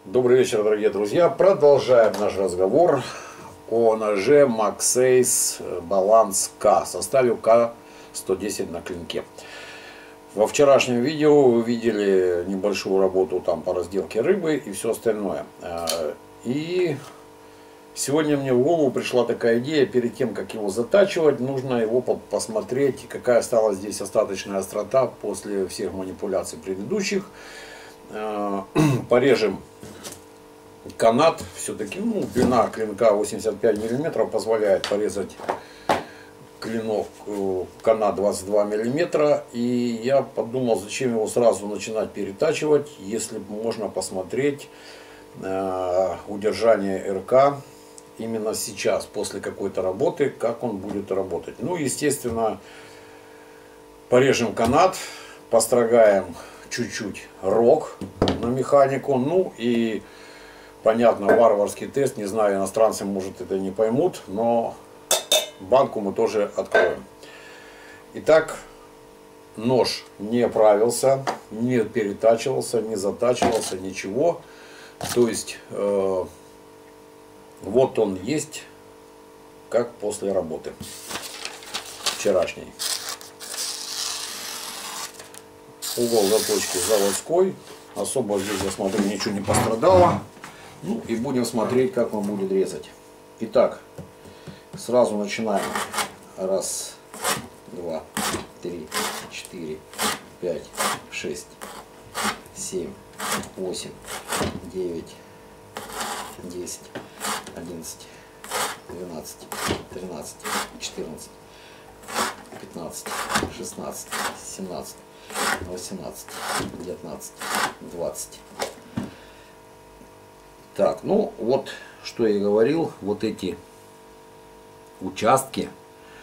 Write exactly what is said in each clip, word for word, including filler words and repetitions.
Добрый вечер, дорогие друзья. Продолжаем наш разговор о ноже Maxace Balance K в составе К сто десять на клинке. Во вчерашнем видео вы видели небольшую работу там по разделке рыбы и все остальное. И сегодня мне в голову пришла такая идея: перед тем, как его затачивать, нужно его посмотреть, какая осталась здесь остаточная острота после всех манипуляций предыдущих. Порежем канат. Все-таки ну, длина клинка восемьдесят пять миллиметров позволяет порезать клинок, канат двадцать два миллиметра. И я подумал, зачем его сразу начинать перетачивать, если можно посмотреть э, удержание РК именно сейчас, после какой-то работы, как он будет работать. Ну, естественно, порежем канат, построгаем чуть-чуть рог на механику. Ну и понятно, варварский тест, не знаю, иностранцы, может, это не поймут, но банку мы тоже откроем. Итак, нож не правился, не перетачивался, не затачивался, ничего. То есть э, вот он есть, как после работы вчерашней. Угол заточки заводской. Особо здесь, я смотрю, ничего не пострадало. Ну и будем смотреть, как он будет резать. Итак, сразу начинаем. Раз, два, три, четыре, пять, шесть, семь, восемь, девять, десять, одиннадцать, двенадцать, тринадцать, четырнадцать, пятнадцать, шестнадцать, семнадцать, восемнадцать, девятнадцать, двадцать. Так, ну вот, что я и говорил, вот эти участки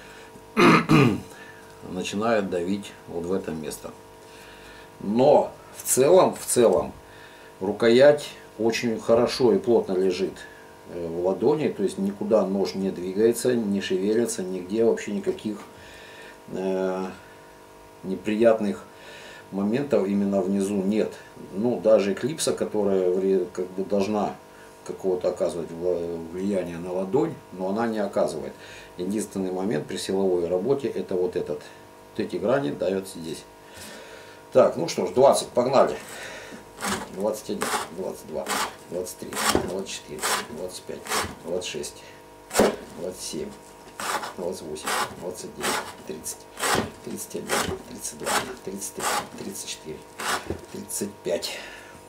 начинают давить вот в это место. Но в целом, в целом, рукоять очень хорошо и плотно лежит в ладони, то есть никуда нож не двигается, не шевелится, нигде вообще никаких э, неприятных моментов именно внизу нет. Ну, даже клипса, которая как бы должна какого-то оказывать влияние на ладонь, но она не оказывает. Единственный момент при силовой работе — это вот этот. Вот эти грани давят здесь. Так, ну что ж, двадцать, погнали. двадцать один, двадцать два, двадцать три, двадцать четыре, двадцать пять, двадцать шесть, двадцать семь, двадцать восемь, двадцать девять, тридцать, тридцать один, тридцать два, тридцать три, тридцать четыре, тридцать пять,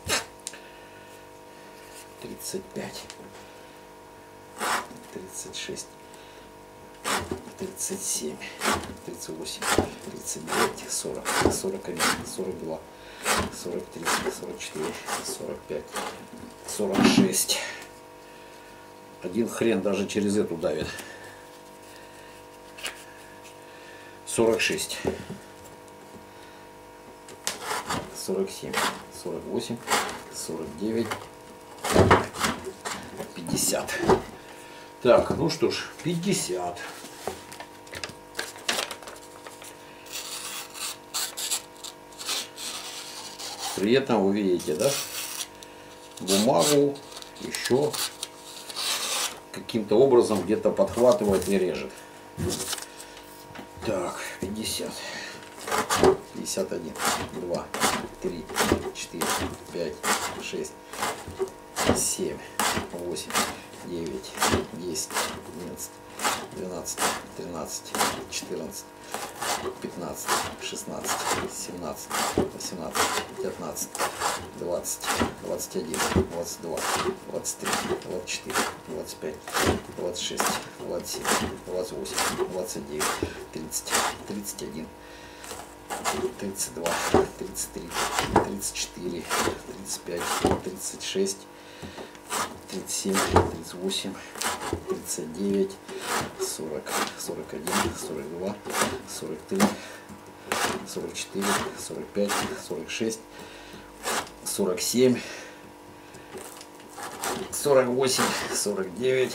тридцать пять, тридцать шесть, тридцать семь, тридцать восемь, тридцать девять, сорок, сорок один, сорок два, сорок три, сорок четыре, сорок пять, сорок шесть. Один хрен даже через эту давит. сорок шесть, сорок семь, сорок восемь, сорок девять, пятьдесят. Так, ну что ж, пятьдесят. При этом вы видите, да, бумагу еще каким-то образом где-то подхватывает и режет. Так, пятьдесят, пятьдесят один, два, три, четыре, пять, шесть, семь, восемь, девять, десять, одиннадцать, двенадцать, тринадцать, четырнадцать, пятнадцать, шестнадцать, семнадцать, восемнадцать, девятнадцать, двадцать, двадцать один, двадцать два, двадцать три, двадцать четыре, двадцать пять, двадцать шесть, двадцать семь, двадцать восемь, двадцать девять, тридцать, тридцать один, тридцать два, тридцать три, тридцать четыре, тридцать пять, тридцать шесть, тридцать семь, тридцать восемь, тридцать девять, сорок, сорок один, сорок два, сорок три, сорок четыре, сорок пять, сорок шесть, сорок семь, сорок восемь, сорок девять,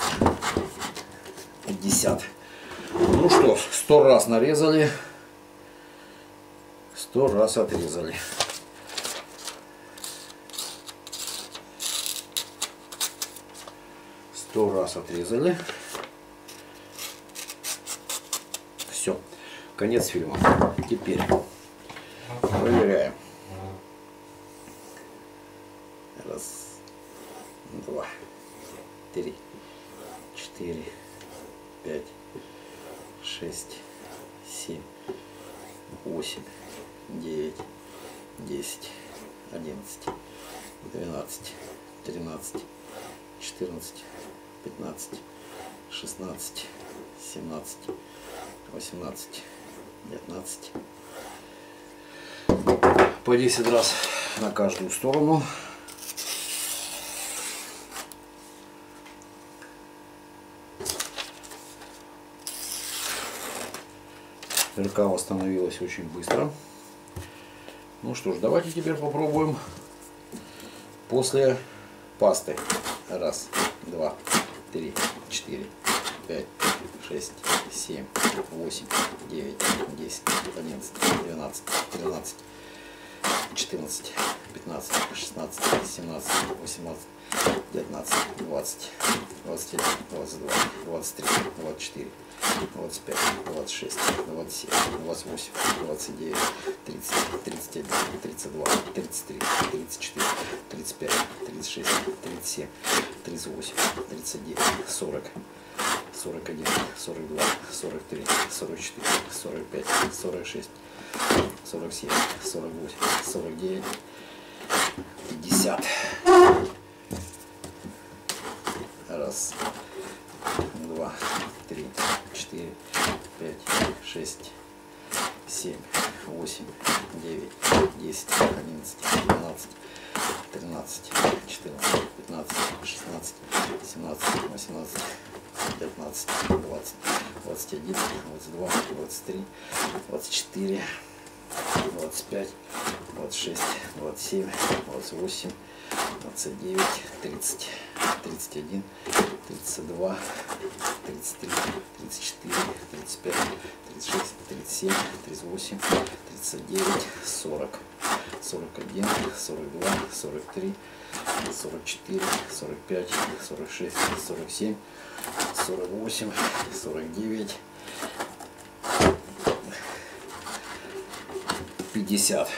пятьдесят. Ну что, сто раз нарезали, сто раз отрезали. Сто раз отрезали. Все. Конец фильма. Теперь проверяем. Раз, два, три, четыре, пять, шесть, семь, восемь, девять, десять, одиннадцать, двенадцать, тринадцать, четырнадцать, пятнадцать, шестнадцать, семнадцать, восемнадцать, девятнадцать. По десять раз на каждую сторону. РК восстановилась очень быстро. Ну что ж, давайте теперь попробуем после пасты. Раз, два, три, четыре, пять, шесть, семь, восемь, девять, десять, одиннадцать, двенадцать, тринадцать, четырнадцать, пятнадцать, шестнадцать, семнадцать, восемнадцать, девятнадцать, двадцать, двадцать один, двадцать два, двадцать три, двадцать четыре, двадцать пять, двадцать шесть, двадцать семь, двадцать восемь, двадцать девять, тридцать, тридцать один, тридцать два, тридцать три, тридцать четыре, тридцать пять, тридцать шесть, тридцать семь, тридцать восемь, тридцать девять, сорок, сорок один, сорок два, сорок три, сорок четыре, сорок пять, сорок шесть, сорок семь, сорок восемь, сорок девять, пятьдесят. Раз, два, три, четыре, пять, шесть, семь, восемь, девять, десять, одиннадцать, двенадцать, тринадцать, четырнадцать, пятнадцать, шестнадцать, семнадцать, восемнадцать, девятнадцать, двадцать, двадцать один, двадцать два, двадцать три, двадцать четыре, двадцать пять, двадцать шесть, двадцать семь, двадцать восемь, двадцать девять, тридцать, тридцать один, тридцать два, тридцать три, тридцать четыре, тридцать пять, тридцать шесть, тридцать семь, тридцать восемь, тридцать девять, сорок, сорок один, сорок два, сорок три, сорок четыре, сорок пять, сорок шесть, сорок семь, сорок восемь, сорок девять, пятьдесят.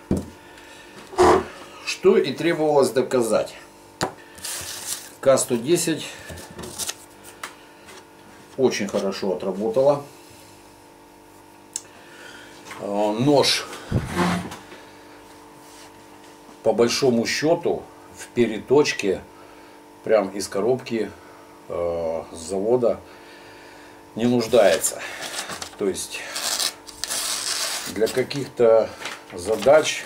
Что и требовалось доказать. К сто десять очень хорошо отработала. Нож, по большому счету, в переточке, прям из коробки э, с завода, не нуждается. То есть для каких-то задач,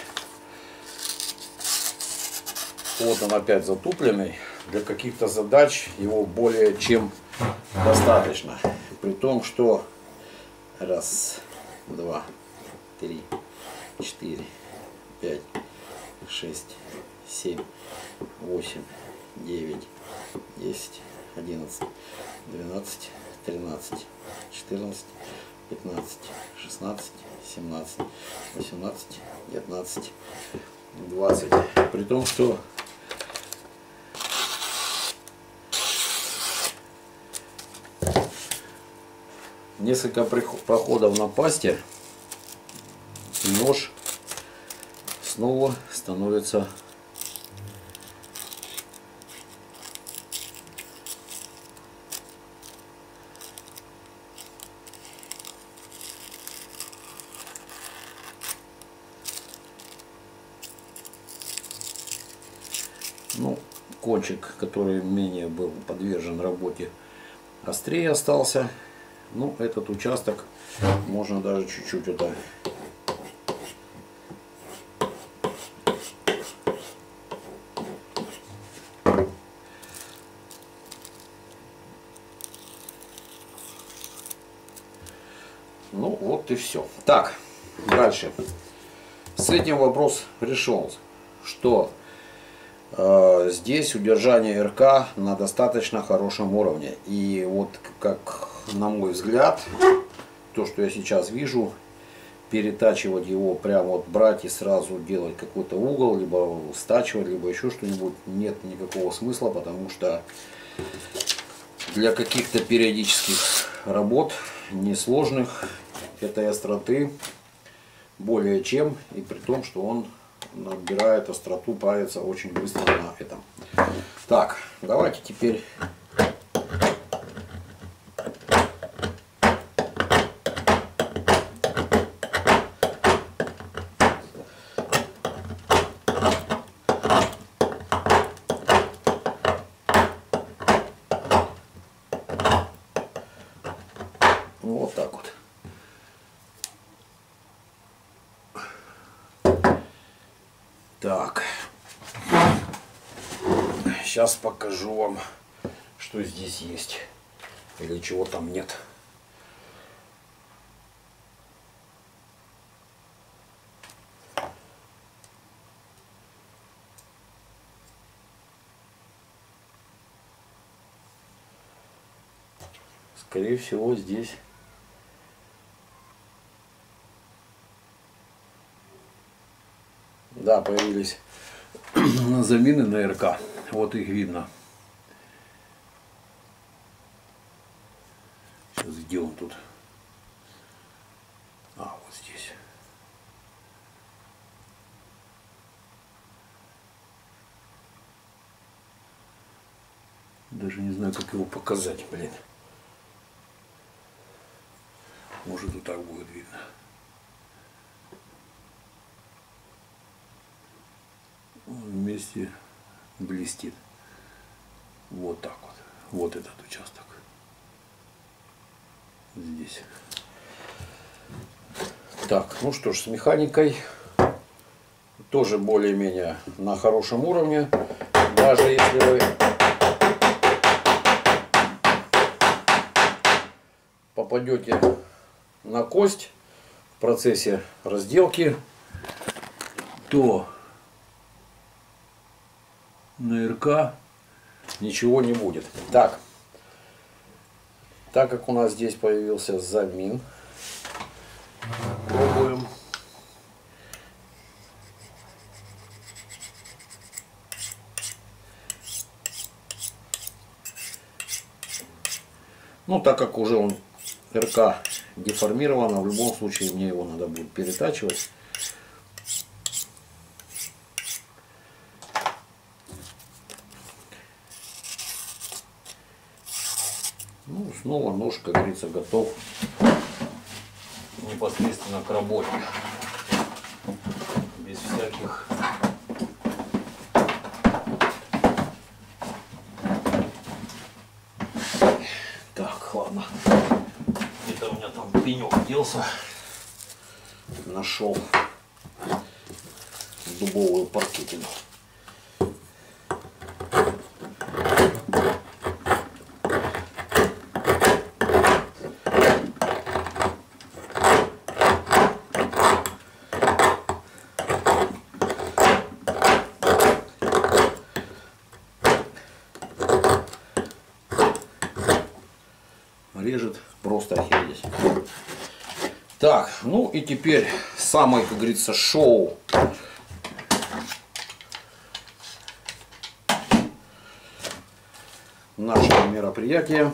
вот он опять затупленный, для каких-то задач его более чем достаточно. При том, что раз, два, три, четыре, пять, шесть, семь, восемь, девять, десять, одиннадцать, двенадцать, тринадцать, четырнадцать, пятнадцать, шестнадцать, семнадцать, восемнадцать, девятнадцать, двадцать. При том, что несколько проходов на пасте, и нож снова становится ну, кончик, который менее был подвержен работе, острее остался. Ну, этот участок можно даже чуть-чуть это ну вот и все. Так, дальше. С этим вопрос решен, что э, здесь удержание РК на достаточно хорошем уровне. И вот как на мой взгляд, то, что я сейчас вижу, перетачивать его, прямо вот брать и сразу делать какой-то угол, либо стачивать, либо еще что-нибудь, нет никакого смысла, потому что для каких-то периодических работ, несложных, этой остроты более чем, и при том, что он набирает остроту, правится очень быстро на этом. Так, давайте теперь вот так вот. Так, сейчас покажу вам, что здесь есть или чего там нет. Скорее всего, здесь да, появились замены на эр ка. Вот их видно. Сейчас где он тут? А, вот здесь. Даже не знаю, как его показать, блин. Может, вот так будет видно. Вместе блестит. Вот так вот. Вот этот участок. Здесь. Так, ну что ж, с механикой тоже более-менее на хорошем уровне. Даже если вы попадете на кость в процессе разделки, то на эр ка ничего не будет. Так, так как у нас здесь появился замин, пробуем. Ну, так как уже он эр ка деформировано, в любом случае мне его надо будет перетачивать. Ну, снова нож, как говорится, готов непосредственно к работе. Без всяких так, ладно. Где-то у меня там пенек делся. Нашел дубовую паркетину. Режет просто охереть. Так, ну и теперь самое, как говорится, шоу. Нашего мероприятия.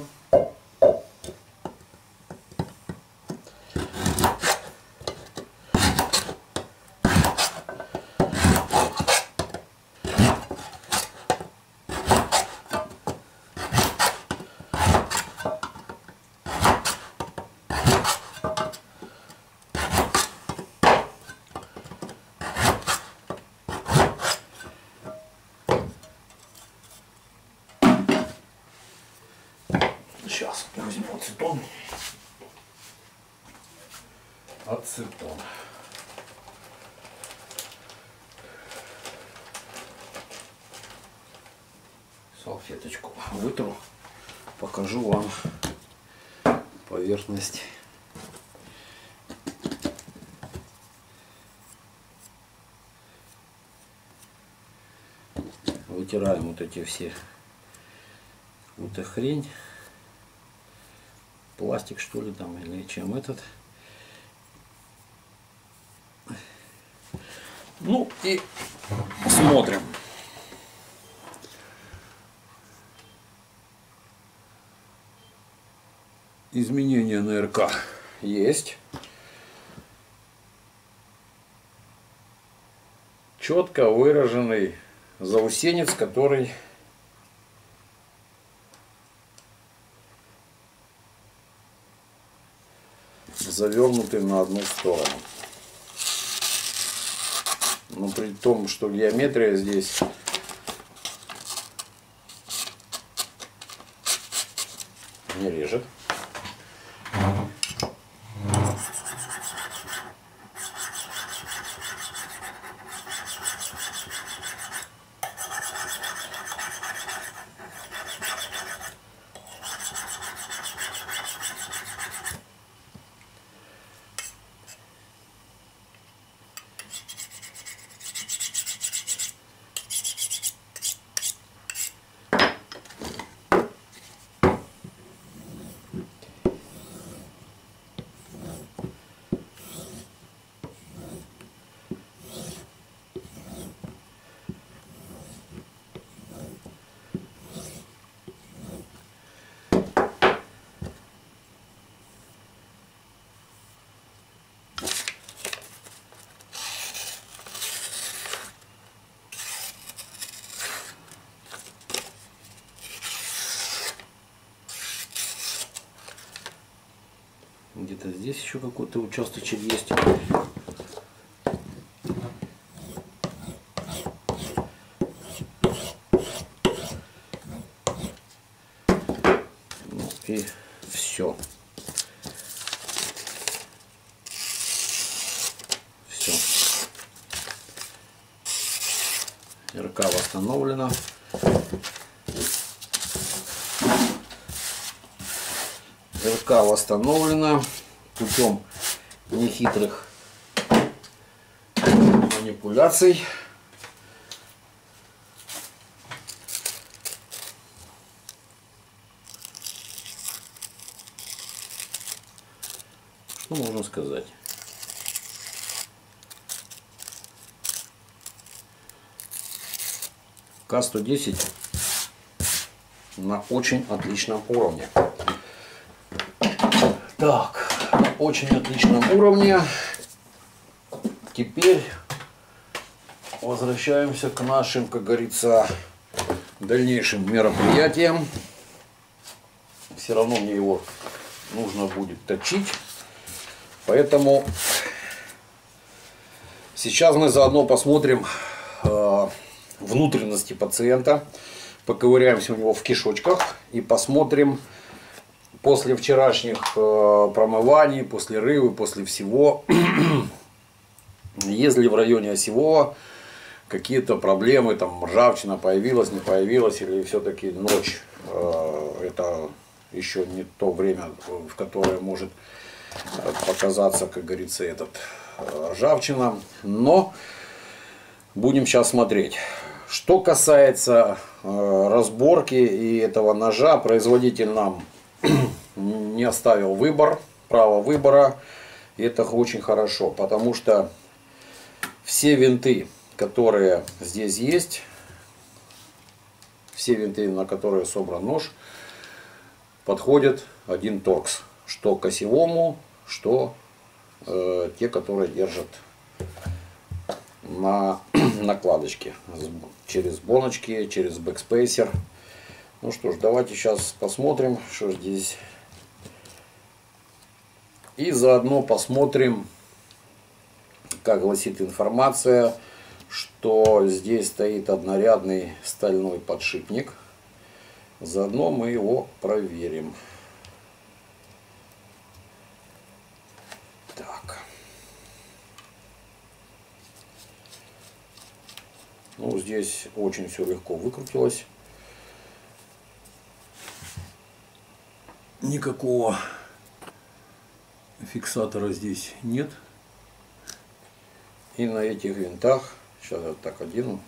Сейчас возьму ацетон. Ацетон. Салфеточку вытру. Покажу вам поверхность. Вытираем вот эти все, вот эта хрень. Пластик, что ли, там, или чем этот. Ну и смотрим. изменения на эр ка есть. Четко выраженный заусенец, который завернутый на одну сторону. Но при том, что геометрия здесь не режет. Где-то здесь еще какой-то участочек есть. Ну и все. Все. эр ка восстановлена. эр ка восстановлена путем нехитрых манипуляций. Что можно сказать? ка сто десять на очень отличном уровне. Так, на очень отличном уровне. Теперь возвращаемся к нашим, как говорится, дальнейшим мероприятиям. Все равно мне его нужно будет точить. Поэтому сейчас мы заодно посмотрим э, внутренности пациента. Поковыряемся у него в кишочках и посмотрим после вчерашних э, промываний, после рывы, после всего, есть ли в районе осевого какие-то проблемы, там ржавчина появилась, не появилась, или все-таки ночь э, это еще не то время, в которое может показаться, как говорится, этот э, ржавчина. Но будем сейчас смотреть. Что касается э, разборки и этого ножа, производитель нам не оставил выбор, право выбора. И это очень хорошо, потому что все винты, которые здесь есть, все винты, на которые собран нож, подходят один торкс. Что к осевому, что э, те, которые держат на накладочке. Через боночки, через бэкспейсер. Ну что ж, давайте сейчас посмотрим, что здесь. И заодно посмотрим, как гласит информация, что здесь стоит однорядный стальной подшипник. Заодно мы его проверим. Так. Ну, здесь очень все легко выкрутилось. Никакого фиксатора здесь нет. И на этих винтах, сейчас я так одену.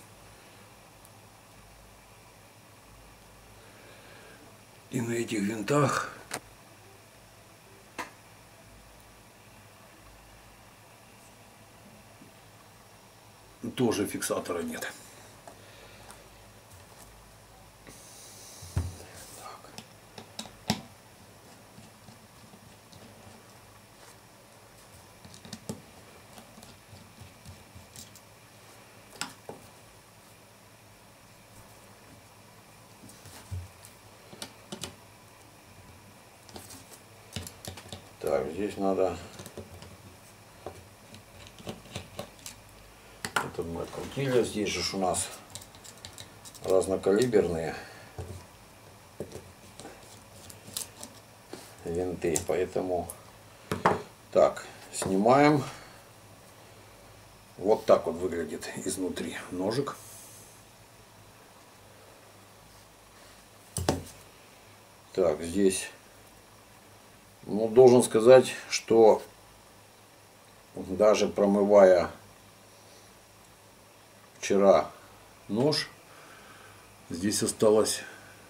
И на этих винтах тоже фиксатора нет. Так, здесь надо... Это мы открутили. Здесь же у нас разнокалиберные винты, поэтому так, снимаем. Вот так вот выглядит изнутри ножик. Так, здесь, ну, должен сказать, что даже промывая вчера нож, здесь осталась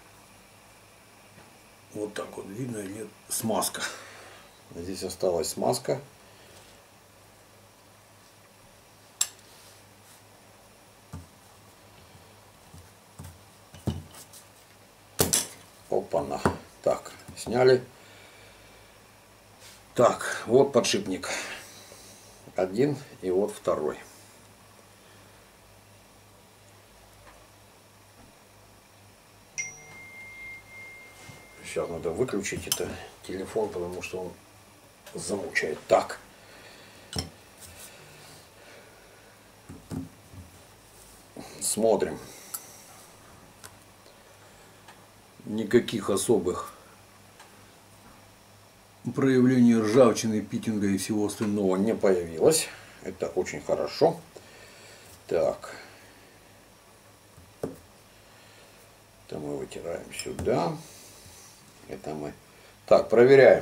вот так вот, видно или смазка. Здесь осталась смазка. Опа-на. Так, сняли. Так, вот подшипник. Один и вот второй. Сейчас надо выключить это телефон, потому что он замучает. Так. Смотрим. Никаких особых проявлений ржавчины, питинга и всего остального не появилось. Это очень хорошо. Так. Это мы вытираем сюда. Это мы. Так, проверяем.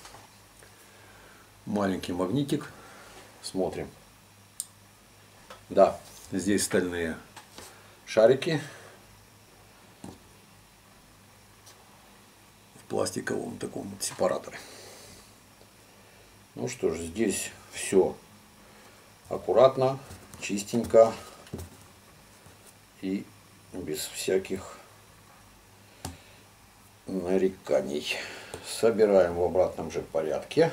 Маленький магнитик. Смотрим. Да, здесь стальные шарики. В пластиковом таком сепараторе. Ну что ж, здесь все аккуратно, чистенько и без всяких нареканий. Собираем в обратном же порядке.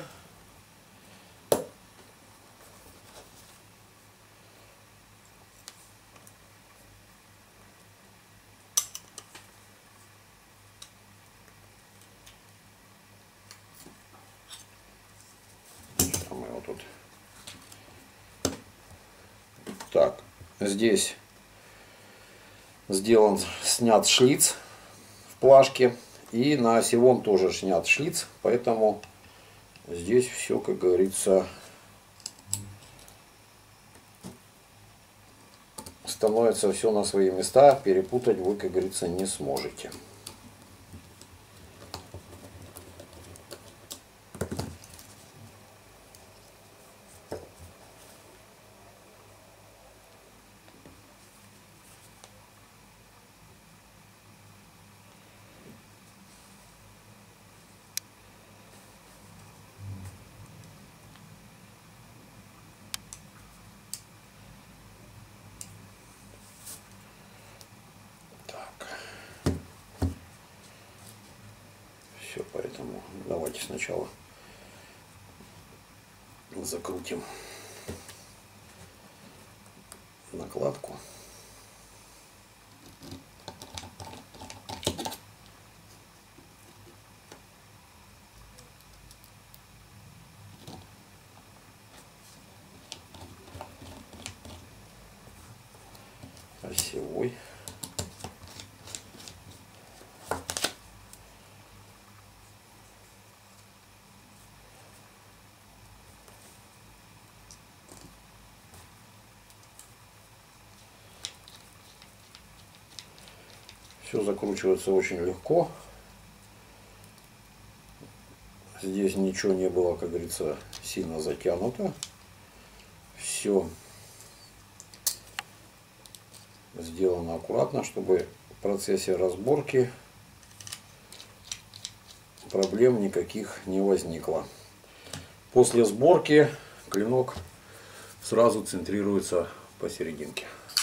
Что мы его тут? Так, здесь сделан, снят шлиц в плашке. И на осевом тоже снят шлиц, поэтому здесь все, как говорится, становится все на свои места. Перепутать вы, как говорится, не сможете. Все, поэтому давайте сначала закрутим накладку. Осевой. Все закручивается очень легко. Здесь ничего не было, как говорится, сильно затянуто. Все сделано аккуратно, чтобы в процессе разборки проблем никаких не возникло. После сборки клинок сразу центрируется посерединке.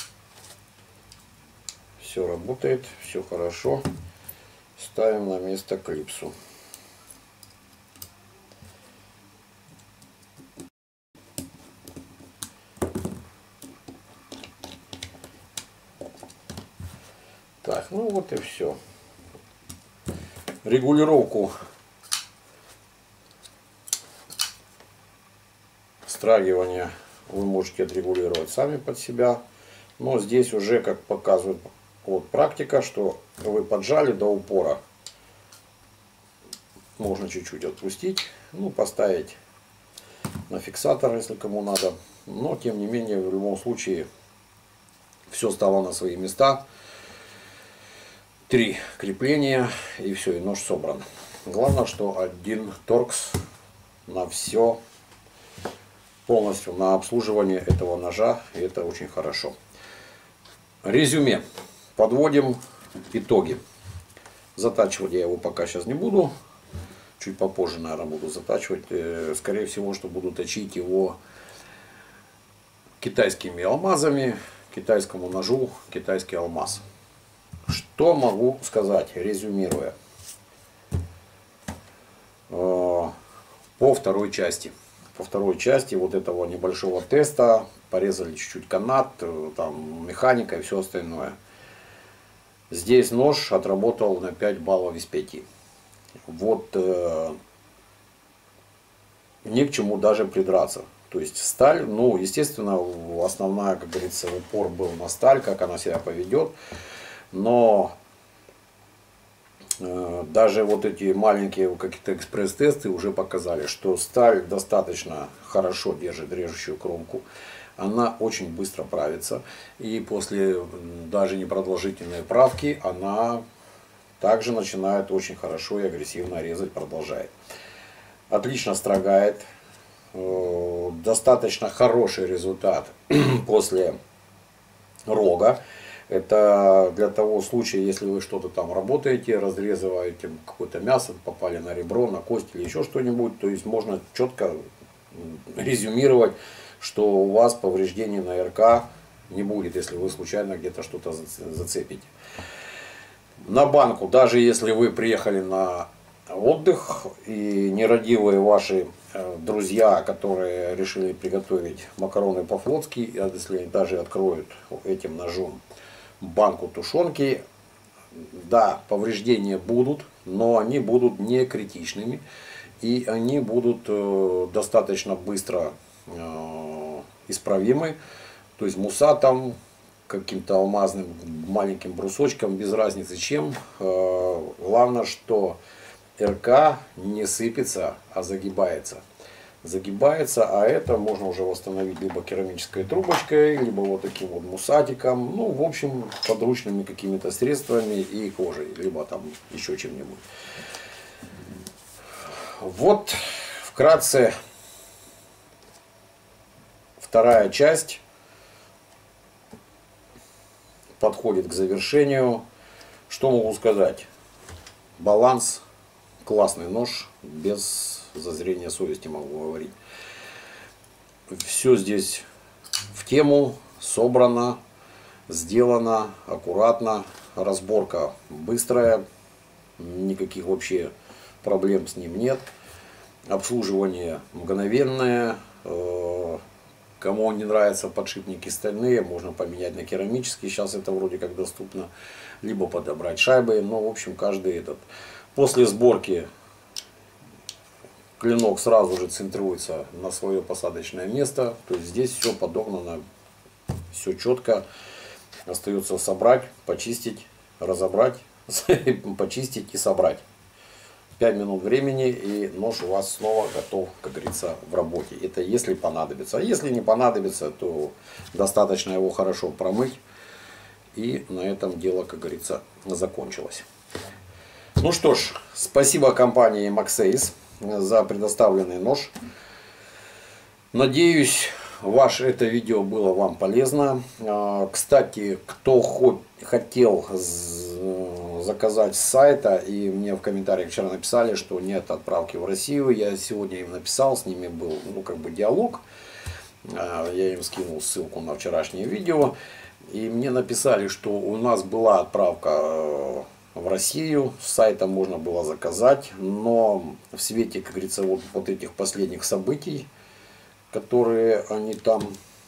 Все работает, все хорошо. Ставим на место клипсу. Так, ну вот и все. Регулировку встрагивания вы можете отрегулировать сами под себя. Но здесь уже, как показывает вот практика, что вы поджали до упора. Можно чуть-чуть отпустить, ну, поставить на фиксатор, если кому надо. Но, тем не менее, в любом случае, все стало на свои места. Три крепления, и все, и нож собран. Главное, что один торкс на все, полностью на обслуживание этого ножа, и это очень хорошо. Резюме. Подводим итоги. Затачивать я его пока сейчас не буду. Чуть попозже, наверное, буду затачивать. Скорее всего, что буду точить его китайскими алмазами. Китайскому ножу китайский алмаз. Что могу сказать, резюмируя? По второй части. По второй части вот этого небольшого теста порезали чуть-чуть канат, там механика и все остальное. Здесь нож отработал на пять баллов из пяти. Вот э, ни к чему даже придраться. То есть сталь, ну, естественно, основная, как говорится, упор был на сталь, как она себя поведет. Но э, даже вот эти маленькие какие-то экспресс-тесты уже показали, что сталь достаточно хорошо держит режущую кромку. Она очень быстро правится. И после даже непродолжительной правки она также начинает очень хорошо и агрессивно резать, продолжает. Отлично строгает. Достаточно хороший результат после рога. Это для того случая, если вы что-то там работаете, разрезываете какое-то мясо, попали на ребро, на кость или еще что-нибудь. То есть можно четко резюмировать, что у вас повреждений на РК не будет, если вы случайно где-то что-то зацепите. На банку, даже если вы приехали на отдых и нерадивые ваши друзья, которые решили приготовить макароны по-флотски, если они даже откроют этим ножом банку тушенки, да, повреждения будут, но они будут не критичными и они будут достаточно быстро исправимы. То есть мусатом, каким-то алмазным маленьким брусочком, без разницы чем. Главное, что РК не сыпется, а загибается. Загибается, а это можно уже восстановить либо керамической трубочкой, либо вот таким вот мусатиком. Ну, в общем, подручными какими-то средствами и кожей, либо там еще чем-нибудь. Вот вкратце вторая часть подходит к завершению. Что могу сказать? Баланс, классный нож, без зазрения совести могу говорить. Все здесь в тему, собрано, сделано аккуратно, разборка быстрая, никаких вообще проблем с ним нет. Обслуживание мгновенное. Кому не нравятся подшипники стальные, можно поменять на керамические. Сейчас это вроде как доступно. Либо подобрать шайбы. Но в общем каждый этот. После сборки клинок сразу же центруется на свое посадочное место. То есть здесь все подогнано, все четко. Остается собрать, почистить, разобрать, почистить и собрать. пять минут времени, и нож у вас снова готов, как говорится, в работе. Это если понадобится. А если не понадобится, то достаточно его хорошо промыть. И на этом дело, как говорится, закончилось. Ну что ж, спасибо компании Maxace за предоставленный нож. Надеюсь, ваше это видео было вам полезно. Кстати, кто хоть хотел заказать с сайта, и мне в комментариях вчера написали, что нет отправки в Россию, я сегодня им написал, с ними был, ну, как бы диалог. Я им скинул ссылку на вчерашнее видео, и мне написали, что у нас была отправка в Россию, с сайта можно было заказать, но в свете, как говорится, вот, вот этих последних событий, которые они там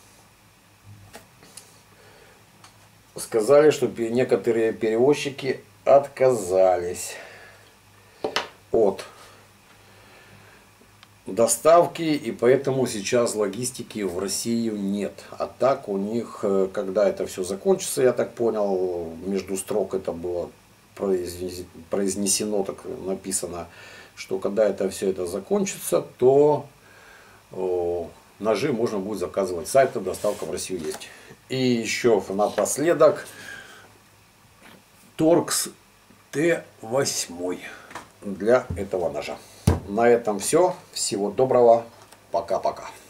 сказали, что некоторые перевозчики отказались от доставки, и поэтому сейчас логистики в Россию нет. А так у них, когда это все закончится, я так понял, между строк это было произнесено, так написано, что когда это все это закончится, то о, ножи можно будет заказывать с сайта, доставка в Россию есть. И еще напоследок Торкс Т восемь для этого ножа. На этом все. Всего доброго. Пока-пока.